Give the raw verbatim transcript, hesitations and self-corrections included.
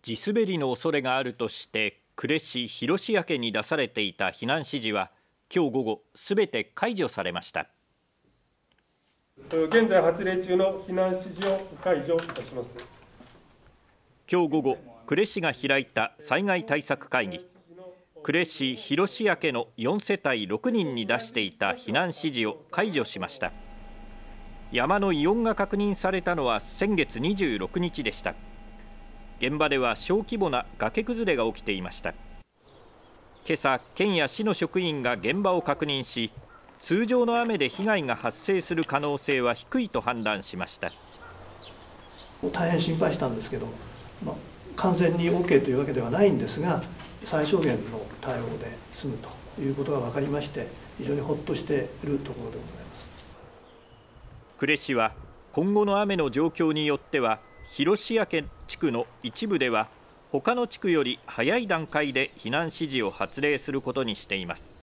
地滑りの恐れがあるとして呉市広塩焼に出されていた避難指示は今日午後すべて解除されました。 現在発令中の避難指示を解除いたします。 今日午後、呉市が開いた災害対策会議。呉市広塩のよんせたいろくにんに出していた避難指示を解除しました。山の異音が確認されたのは先月にじゅうろくにちでした。現場では小規模な崖崩れが起きていました。今朝、県や市の職員が現場を確認し、通常の雨で被害が発生する可能性は低いと判断しました。 大変心配したんですけど、まあ、完全に オーケー というわけではないんですが、最小限の対応で済むということが分かりまして、非常にほっとしているところでございます。 呉市は今後の雨の状況によっては、広塩地区の一部では他の地区より早い段階で避難指示を発令することにしています。